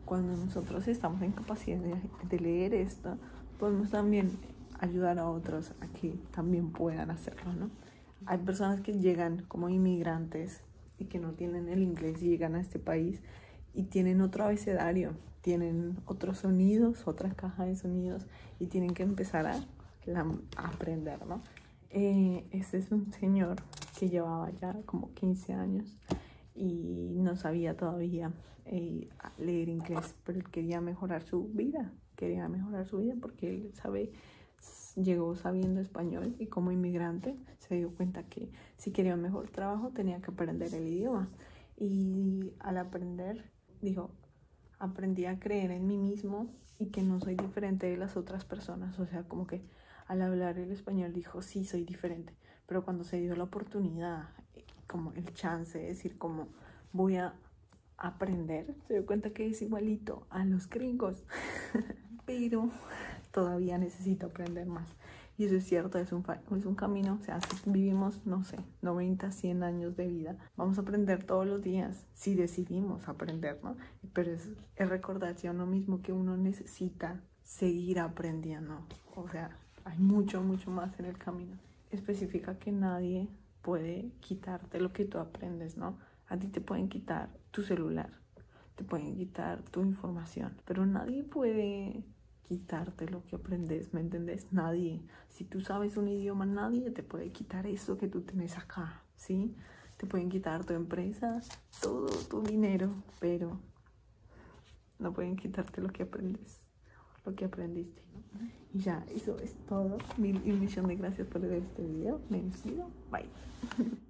cuando nosotros estamos en capacidad de leer esto, podemos también ayudar a otros a que también puedan hacerlo, ¿no? Hay personas que llegan como inmigrantes y que no tienen el inglés y llegan a este país y tienen otro abecedario, tienen otros sonidos, otra caja de sonidos y tienen que empezar a aprender, ¿no? Este es un señor que llevaba ya como 15 años y no sabía todavía leer inglés, pero él quería mejorar su vida, porque él llegó sabiendo español y como inmigrante se dio cuenta que si quería un mejor trabajo tenía que aprender el idioma. Y al aprender, dijo, aprendí a creer en mí mismo y que no soy diferente de las otras personas. O sea, como que al hablar el español dijo, sí, soy diferente. Pero cuando se dio la oportunidad, como el chance de decir como voy a aprender, se dio cuenta que es igualito a los gringos. Pero todavía necesito aprender más. Y eso es cierto, es un camino, o sea, si vivimos, no sé, 90, 100 años de vida, vamos a aprender todos los días, si decidimos aprender, ¿no? Pero es recordarse a uno mismo que uno necesita seguir aprendiendo, o sea, hay mucho, mucho más en el camino. Especifica que nadie puede quitarte lo que tú aprendes, ¿no? A ti te pueden quitar tu celular, te pueden quitar tu información, pero nadie puede quitarte lo que aprendes, ¿me entendés? Nadie. Si tú sabes un idioma, nadie te puede quitar eso que tú tienes acá, ¿sí? Te pueden quitar tu empresa, todo tu dinero, pero no pueden quitarte lo que aprendes, lo que aprendiste, ¿no? Y ya, eso es todo. Mil y millón de gracias por ver este video. Me despido. Bye.